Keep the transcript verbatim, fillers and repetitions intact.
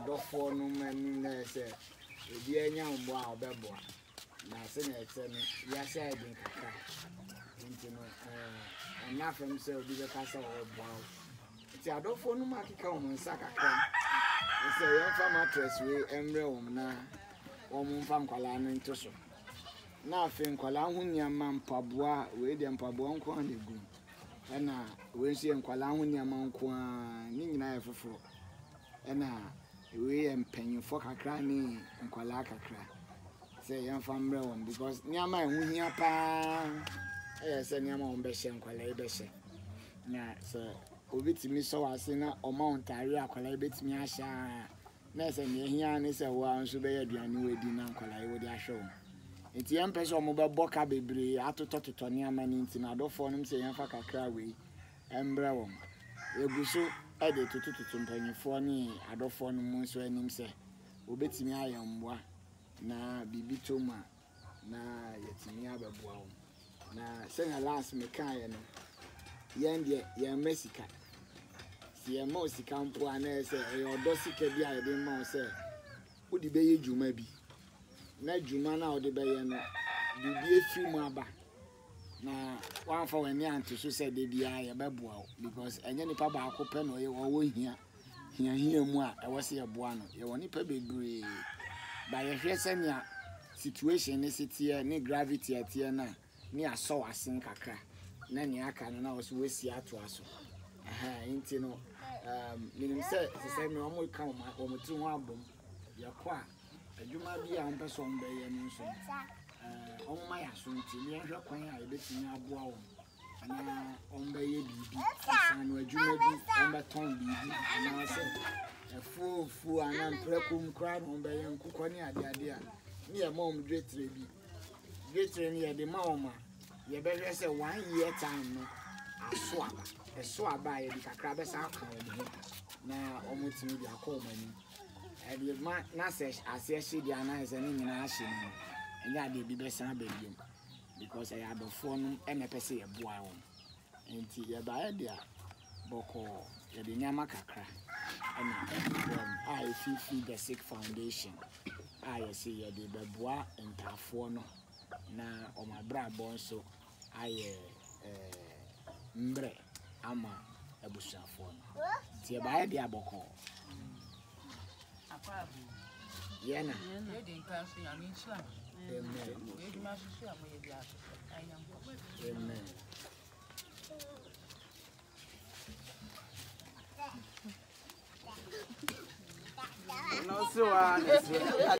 adofo no mani na say ebi anya mbo a obeboa na se na etse no ya say din kakra nti no eh na fam say obi be kasa obeboa nti adofo no makika o nsa kakra se yan fa mattress we emre wo na wo mfa nkwala no nto so na afi nkwala ho nyama mpaboa we de mpaboa nko an egu ena we nsi nkwala ho nyama nko a ni nyina ye foforo ena we empanyifo kakra ni nkwala kakra se yan fa mre wo because nyama ho hia pa eh se nyama wo be hye nkwala e be hye na so obitimi so wase na omontari akwala betimi ahya na se ne hia ne se wo anso be yaduane wedi na akwala e wodi ahwe wo enti yan pese omo be boka bebre atotototo ne amani nti na adofo no se yan fa kakra we embre wo eguso e de totototo mpanyifo ne adofo no mu so anim se obetimi ayamboa na bibitoma na yetimi abeboa wo na se na last me kan ye no yan de yan mesika ye mo sika mpo ana se e odo sika bi a de ma se odi be ye juma bi na juma na odi be ye no bibi efi mu aba na wan fa wani anto so se de bia ye beboa because enye nipa ba akope no ye wo hia hia hia mu a e wo se ye boa no ye woni pa bebre ba ye hwe se nia situation ne sitie ne gravity atie na ni aso asen kakra na ni aka no na wo so wesi ato aso aha inti no um minim se se se me omo ka o ma o mutu ho abom yakwa adwuma bi a on person be ye no so eh omo ma ya so nti ni ehwe kwan a ebetimi aboa wo ana on be ye bibi san no adwuma bi on be ton bibi ana se efu fu ana mprekum kra no on be ye nkukọ ni ade ade a ni e ma om dretre bi dretre ni ye de ma o ma ye be hwe se one year time no aso aba eso aba ye bi kakra be sa akọ mo na omutimi bi akọ mani e bi ma na se ase hye di ana se ni nyina hye no enya de bi be sa ba biom because I had fo no e na pese ye boa wo enti ye ba ye dia boko ye de nyama kakra ena I feed the sick foundation I see ye de be boa entafo no na o ma bra bon so aye eh mbre ama ebusuafo no tie ba de aboko apabu yena ye de nkanso ya mi nsu a amen we di ma susu am ye bi aso ayam amen no so ah